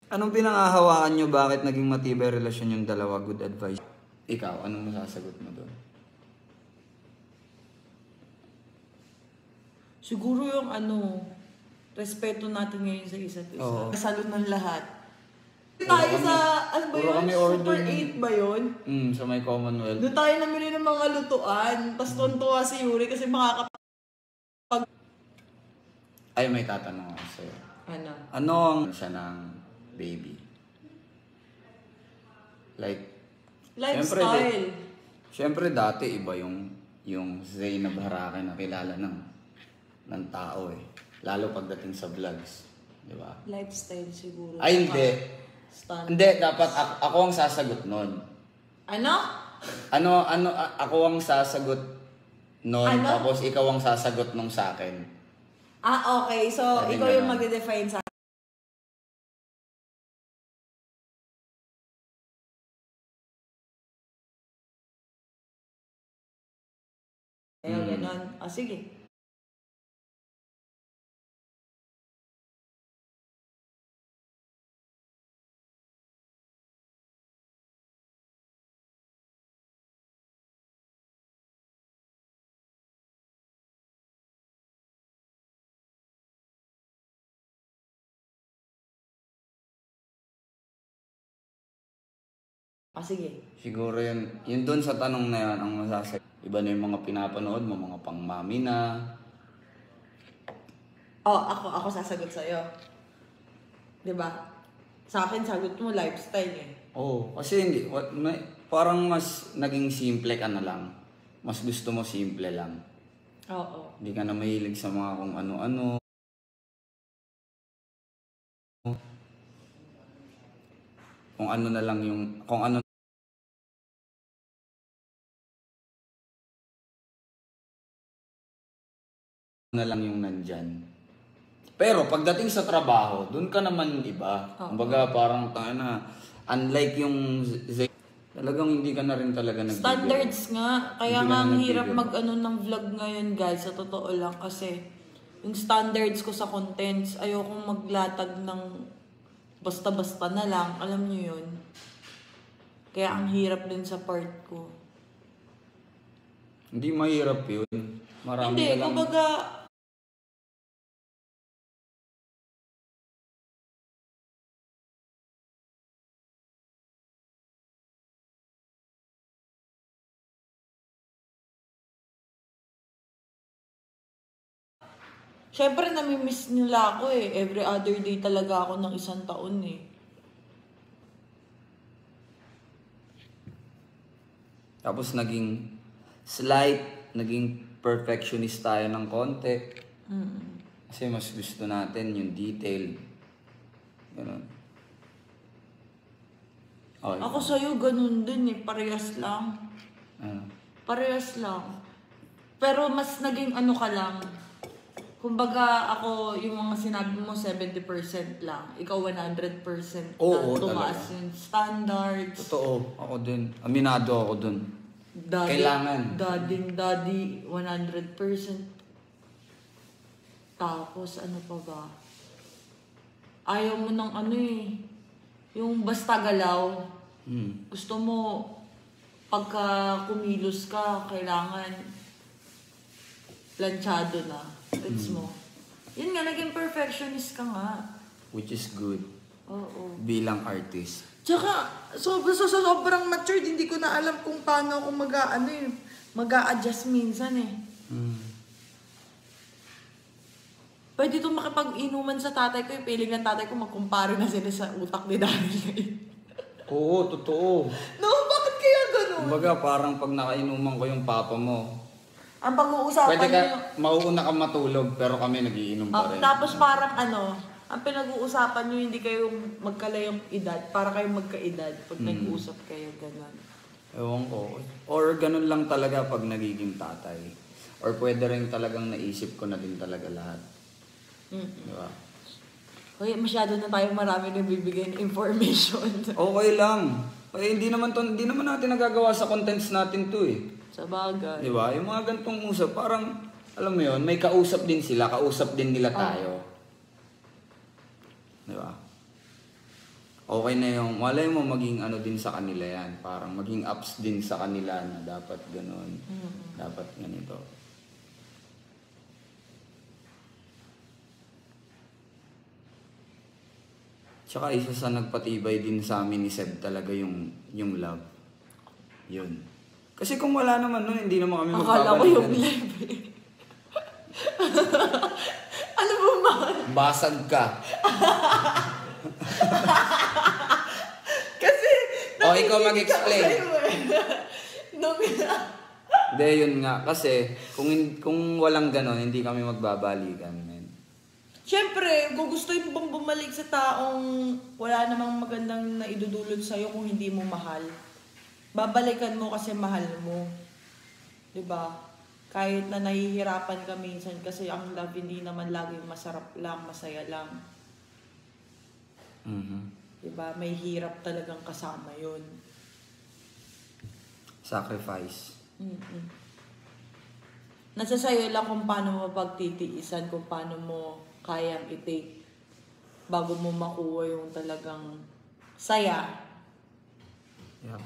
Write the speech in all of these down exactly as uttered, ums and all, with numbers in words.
Anong pinangahawakan nyo? Bakit naging matibay relasyon yung dalawa? Good advice. Ikaw, anong masasagot mo doon? Siguro yung ano, respeto natin ngayon sa isa't isa. Oo. Salud ng lahat. Tayo sa, ano ba puro yun? kami order Super nun. eight ba yun? Mm, sa may Commonwealth. Doon tayo namili ng mga lutuan. Tapos tuntua si Yuri kasi makakapag... Ay, may tatanong ako sa'yo. Ano? Ano ang siya ng baby? Like, Lifestyle. Siyempre, siyempre dati iba yung yung Zainab Harake na kilala ng ng tao eh. Lalo pagdating sa vlogs, di ba? Lifestyle siguro. Ay hindi. Stand. Hindi, dapat ako, ako ang sasagot nun. Ano? Ano ano a- ako ang sasagot nun, Ano? tapos ikaw ang sasagot nung sa akin. Ah, okay. So, Pwede ikaw yung ganun. magde-define sa... Ayun, Hmm. ganon. Ah, sige. Ah, sige. Siguro yun, yun dun sa tanong na yun, ang masasagot. Iba na yung mga pinapanood mo, mga pang mami na. Oh, ako, ako sasagot sa'yo. Diba? Sa akin, sagot mo lifestyle eh. Oo, kasi hindi, wa- may, parang mas naging simple ka na lang. Mas gusto mo simple lang. Oo. Hindi ka na mahilig sa mga kung ano-ano. Kung ano na lang yung, kung ano na lang yung nandyan. Pero pagdating sa trabaho, dun ka naman iba. Oo. Kumbaga parang tayo na, unlike yung Z- talagang hindi ka na rin talaga nag Standards nga. Kaya Hindi nga ka ang na hirap nag-figure. mag-ano ng vlog ngayon guys. Sa totoo lang kasi yung standards ko sa contents, ayokong maglatag ng basta-basta na lang. Alam nyo yun. Kaya ang hirap din sa part ko. Hindi mahirap yun. Marami Hindi, ka lang. kumbaga, syempre namimiss nila ako eh. Every other day talaga ako ng isang taon eh. Tapos naging slight, naging perfectionist tayo ng konti. Mm. Kasi mas gusto natin yung detail. Ganun. Okay. Ako sa'yo, ganun din eh. Parehas lang. Ah. Parehas lang. Pero mas naging ano ka lang. Kumbaga ako, yung mga sinabi mo, seventy percent lang. Ikaw, one hundred percent Oo, na tumaas talaga. yung standards. Totoo, ako din. Aminado ako dun. Daddy, Kailangan. Daddy, daddy, one hundred percent. Tapos, ano pa ba? Ayaw mo ng ano eh. Yung basta galaw. Hmm. Gusto mo, pagka kumilos ka, kailangan planchado na. Gets mo? Yun nga, naging perfectionist ka nga. Which is good. Oo. Bilang artist. Tsaka, so, so, so, sobrang matured, hindi ko na alam kung paano ako mag-ano eh, mag-a-adjust minsan eh. Hmm. Pwede itong makipag-inuman sa tatay ko, yung feeling ng tatay ko, magkumpare na sila sa utak ni Daniel. Oo, totoo. No, bakit kaya ganun? Kumbaga parang pag nakainuman ko yung papa mo, Ang pag-uusapan pwede ka, niyo, mauuna ka matulog pero kami nagiinom ah, pa rin. tapos parang ano, ang pinag-uusapan niyo, hindi kayo magkalayong edad, para kayo magkaedad pag Mm. nag-uusap kayo, gano'n. Ewan ko. Or ganun lang talaga pag nagiging tatay. Or pwede rin talagang naisip ko na din talaga lahat. Mm. Di ba? Hoy, masyado na tayo marami na bibigyan information. Okay lang. Eh, hindi naman, to, hindi naman natin nagagawa sa contents natin to eh. Sa bagay. Di ba? Yung mga gantong usap, parang, alam mo yun, may kausap din sila, kausap din nila tayo. Di ba? okay na yung, malay mo maging ano din sa kanila yan. Parang maging ups din sa kanila na dapat ganun. Mm-mm. Dapat ganito. Tsaka isa sa nagpatibay din sa amin ni Seb talaga yung, yung love. Yun. Kasi kung wala naman nun, hindi naman kami Akala ko yung magpapalitan. live eh. Ano ba mahal? Basag ka. Kasi, O, ikaw nakikinig mag-explain. ako sa'yo eh. Nung Hindi, yun nga. Kasi kung, kung walang ganon, hindi kami magbabalikan. Men. Siyempre, gugustuhin mo bang bumalik sa taong wala namang magandang naidudulot sa'yo kung hindi mo mahal? Babalikan mo kasi mahal mo. 'Di ba? Kahit na nahihirapan ka minsan kasi ang love hindi naman laging masarap lang, masaya lang. Mhm. 'Di ba? May hirap talagang kasama 'yon. Sacrifice. Mm-mm. Nasa sa'yo lang kung paano mo pagtitiisan, kung paano mo kayang i-take bago mo makuha yung talagang saya. Yeah.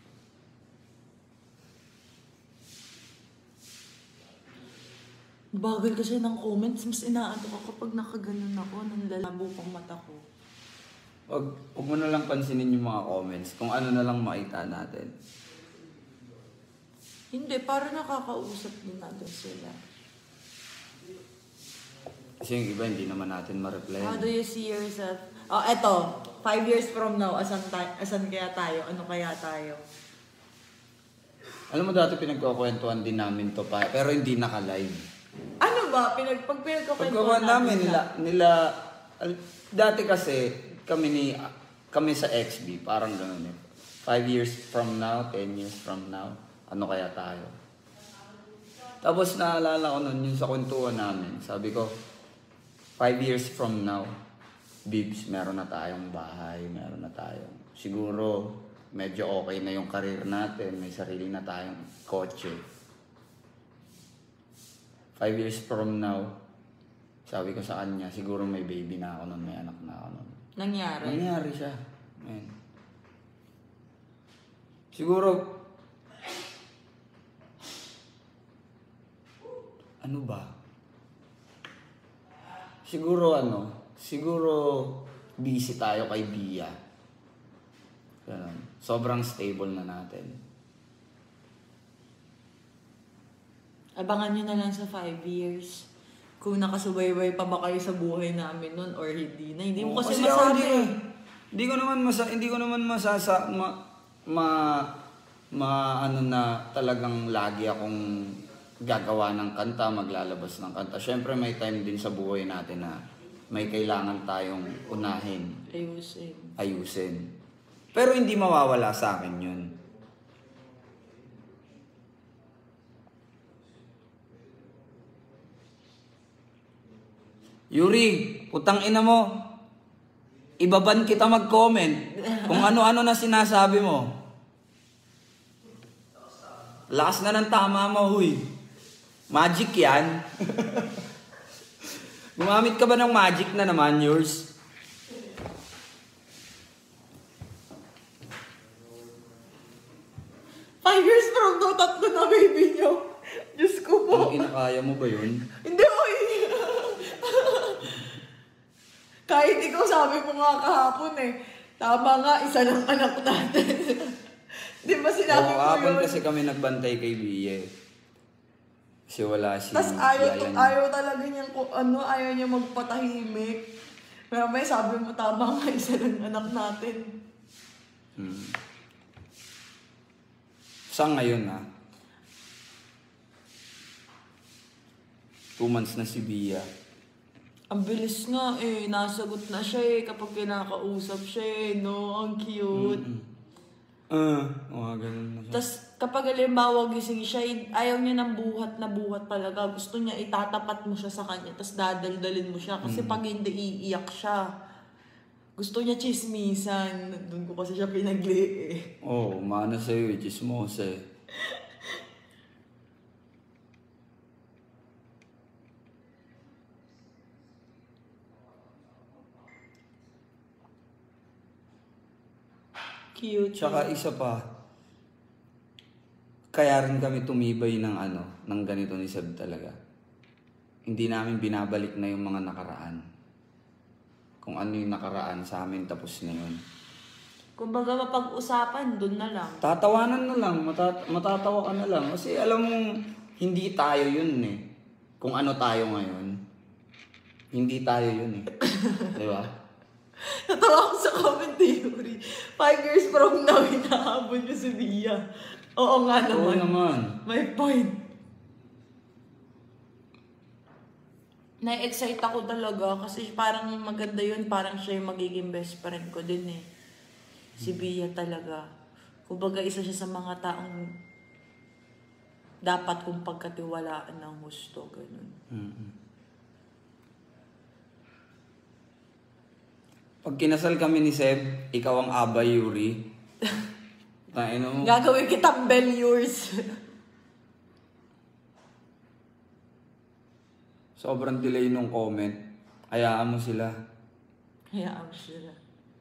Bagal kasi ng comments, mas inaanto ko kapag nakaganon ako, nang lalabo pang mata ko. Wag, wag mo na lang pansinin yung mga comments. Kung ano na lang makita natin. Hindi, para nakakausap din natin sila. Kasi yung iba hindi naman natin ma-reply. How do you see yourself? Oh, eto. Five years from now, asan, ta- asan kaya tayo? Ano kaya tayo? Alam mo dati pinagkukwentuhan din namin to pa, pero hindi naka-live. Ano ba? Pinag, pag pinagkakwentuhan Pagkakuan namin natin nila, nila, al- dati kasi kami ni, kami sa X B, parang gano'n eh. Five years from now, ten years from now, ano kaya tayo? Tapos naalala ko nun, yung sa kwentuhan namin, sabi ko, five years from now, Bibs, meron na tayong bahay, meron na tayong, siguro, medyo okay na yung career natin, may sarili na tayong kotse. Five years from now, sabi ko sa kanya, siguro may baby na ako nun, may anak na ako nun. Nangyari. Nangyari siya. Man. Siguro, ano ba? Siguro ano, siguro busy tayo kay Bia. Ganun. Sobrang stable na natin. Abangan nyo na lang sa five years. Kung nakasubaybay pa ba kayo sa buhay namin nun or hindi na. Hindi mo Oo, kasi, kasi ako masabi. Hindi, hindi ko naman masa hindi ko naman masasa ma, ma ma ano na talagang lagi akong gagawa ng kanta, maglalabas ng kanta. Syempre may time din sa buhay natin na may kailangan tayong unahin, Ayusin. ayusin. Pero hindi mawawala sa akin 'yun. Yuri, putang ina mo. Ibaban kita mag-comment kung ano-ano na sinasabi mo. Lakas na ng tama mo, huy. Magic yan. Gumamit ka ba ng magic na naman, yours? Five years from now, tatlo na baby nyo. Diyos ko po. Ang inakaya mo ba yun? Hindi, oy. Kahit ikaw sabi mo nga kahapon eh. Tama nga, isa lang anak natin. Di ba sinabi Oo, mo kahapon yun? kasi kami nagbantay kay Bia. Kasi wala si Tapos ayaw, Yaya niya. ayaw talaga niyang, ku- ano, ayaw niya magpatahimik. Pero may sabi mo, tama nga, isa lang anak natin. Hmm. Sa ngayon ha, two months na si Bia. Ang bilis nga eh, nasagot na siya eh, kapag kinakausap siya eh, no? Ang cute. Mm-mm. Ah, mga ganun na siya. Tapos kapag halimbawa gising siya, eh, ayaw niya ng buhat na buhat talaga. Gusto niya itatapat mo siya sa kanya, tapos dadaldalin mo siya. Kasi pag hindi, iiyak siya. Gusto niya chismisan. Doon ko kasi siya pinagli eh. Oo, oh, mana sa'yo eh, chismos eh. Cute. Tsaka isa pa, kaya rin kami tumibay ng ano, ng ganito ni Seb talaga. Hindi namin binabalik na yung mga nakaraan. Kung ano yung nakaraan sa amin, tapos na yun. Kumbaga mapag-usapan, dun na lang. Tatawanan na lang, matat matatawa ka na lang. Kasi alam mong hindi tayo yun eh. Kung ano tayo ngayon, hindi tayo yun eh. Di ba? Natawa ko sa comment ni Yuri. Five years from now, hinahabol niyo si Bia. Oo nga naman. Oo naman. May point. Na-excite ako talaga kasi parang maganda yun. Parang siya yung magiging best friend ko din eh. Si Bia talaga. Kumbaga isa siya sa mga taong dapat kong pagkatiwalaan ng gusto. Ganun. Mm-hmm. Pag kinasal kami ni Seb, ikaw ang Aba Yuri. Tain mo. Gagawin kitang Bell yours. Sobrang delay nung comment. Hayaan mo sila. Hayaan mo sila.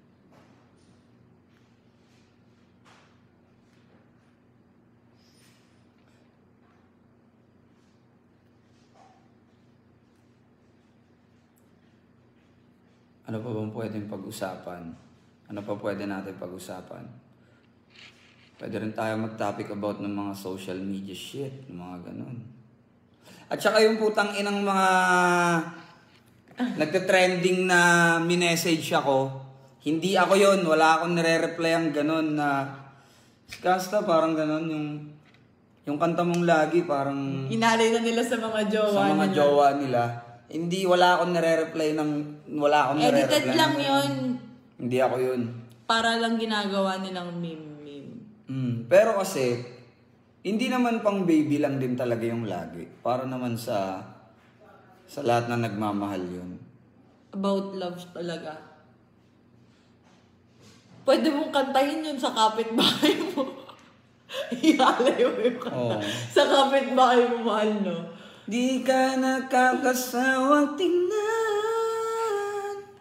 Ano pa bang pwedeng pag-usapan? Ano pa pwede natin pag-usapan? Pwede rin tayo mag-topic about ng mga social media shit, ng mga ganun. At saka yung putang inang mga nagte-trending na minessage ako, hindi ako yun, wala akong nire-reply ang ganun na kasta parang ganun yung yung kanta mong lagi parang Inalay na nila sa mga jowa sa mga nila. jowa nila. Hindi, wala akong nire-reply ng wala akong nire-reply. Edited lang ng, yun. Hindi ako yun. Para lang ginagawa nilang meme-meme. Mm, pero kasi, hindi naman pang baby lang din talaga yung lagi. Para naman sa sa lahat na nagmamahal yun. About love talaga. Pwede mong kantahin yun sa kapitbahay mo. Ihalay mo yung kanta. Oo. Sa kapitbahay mo, mahal, no? Di ka nakakasawang tingnan.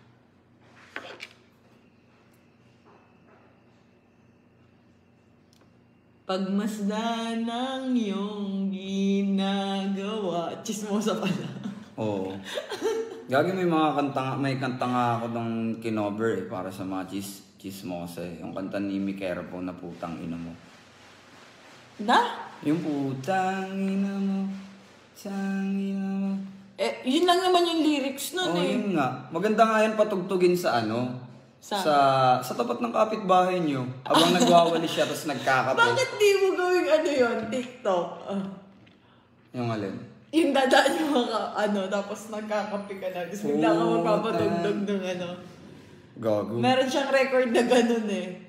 Pagmasdan ng iyong ginagawa. Chismosa pala. Oo. Gagi may mga kanta nga, may kanta nga ako ng kinover eh, para sa mga chis, chismosa eh. Yung kanta ni Mikera po na putang ina mo. Na? Yung putang ina mo. Tangina mo. Eh, yun lang naman yung lyrics nun Oh, eh. yun nga. Maganda nga yan patugtugin sa ano? Sa? Sa, sa tapat ng kapitbahay nyo. Habang nagwawali siya, tapos nagkakape. Bakit di mo gawing ano yun? TikTok? Ah. Yung alin? Yung dadaan yung mga ano, tapos nagkakape ka na. Tapos bigla ka Oh, magpapatugtog ng ano. Gago. Meron siyang record na ganun eh.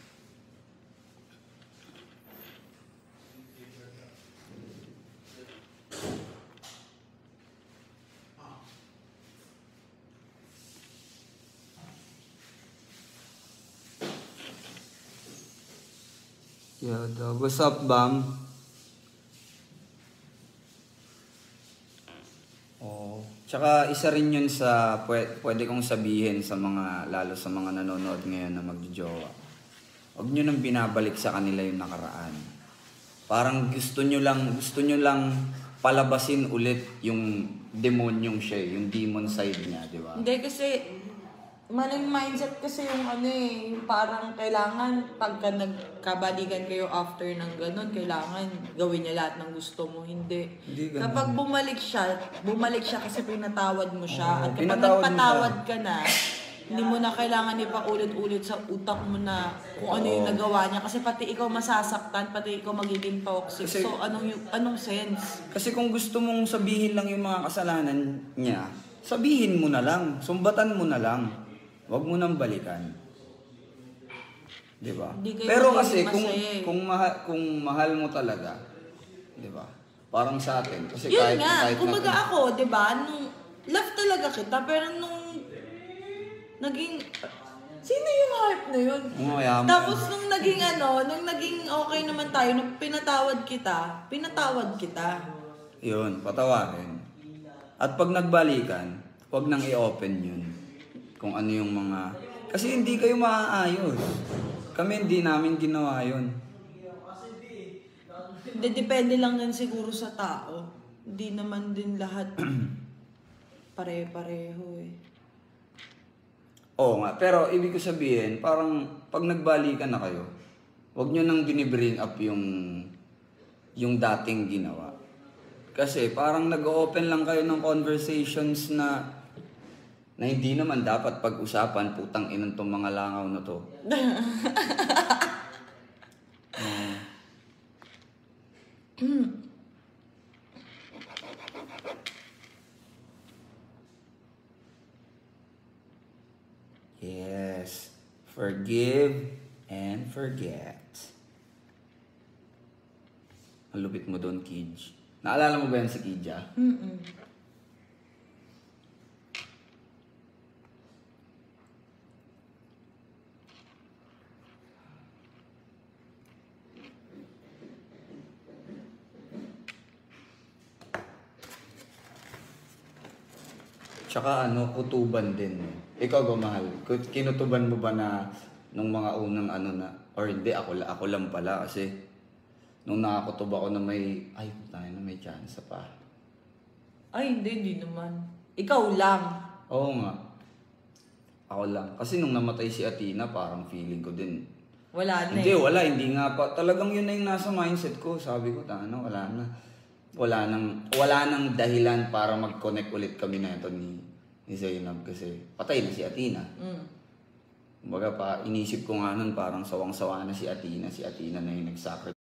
Yo, dog. What's up, Bam? Oh. Tsaka isa rin yun sa pwede, pwede kong sabihin sa mga, lalo sa mga nanonood ngayon na magjojowa. Huwag nyo nang binabalik sa kanila yung nakaraan. Parang gusto nyo lang, gusto nyo lang palabasin ulit yung demonyong siya, yung demon side niya, di ba? Hindi kasi, maling mindset kasi yung ano eh, yung parang kailangan pagka nagkabalikan kayo after ng ganun, kailangan gawin niya lahat ng gusto mo. Hindi. Hindi ganun. Kapag bumalik siya, bumalik siya kasi pinatawad mo siya. Oo, At kapag pinatawad mo nagpatawad siya. ka na, hindi mo na kailangan ipaulit-ulit sa utak mo na kung ano yung nagawa niya. Kasi pati ikaw masasaktan, pati ikaw magiging toxic. Kasi- so, anong, yung, anong sense? Kasi kung gusto mong sabihin lang yung mga kasalanan niya, sabihin mo na lang, sumbatan mo na lang. Huwag mo nang balikan. 'Di ba? Hindi kayo Pero magiging kasi kung masaya eh. kung mahal kung mahal mo talaga, 'di ba? Parang sa atin kasi Yun kahit nga, kahit kumbaga na, ako, di ba, nung love talaga kita, pero nung naging, sino yung hype na yun? Oo, yaman. Tapos nung naging ano, nung naging okay naman tayo, nung pinatawad kita, pinatawad kita. yun, patawarin. At pag nagbalikan, huwag nang i-open yun. Kung ano yung mga kasi hindi kayo maaayos. Kami hindi namin ginawa yun. Hindi, depende lang yan siguro sa tao. Hindi naman din lahat pare-pareho eh. Oo nga, pero ibig ko sabihin, parang pag nagbalikan na kayo, huwag nyo nang binibring up yung yung dating ginawa. Kasi parang nag-open lang kayo ng conversations na na hindi naman dapat pag-usapan, putang inang tong mga langaw na to. uh, yes. Forgive and forget. Ang lupit mo doon, Kij. Naalala mo ba yan si Kija? Mm-mm. Tsaka ano, kutuban din. Ikaw ba, mahal? Kinutuban mo ba na nung mga unang ano na, or hindi, ako, ako lang pala kasi nung nakakutob ako na may, ay, tayo na may chance pa. Ay, hindi, hindi naman. Ikaw lang. Oo nga. Ako lang. Kasi nung namatay si Athena, parang feeling ko din. Wala na Hindi, eh. wala. Hindi nga pa. Talagang yun na yung nasa mindset ko. Sabi ko, ano, wala na. Wala nang, wala nang dahilan para mag-connect ulit kami na ito ni, ni Zainab kasi patay na si Athena. Mm. Kumbaga pa, inisip ko nga nun parang sawang-sawa na si Athena. Si Athena na yung nag-sacrifice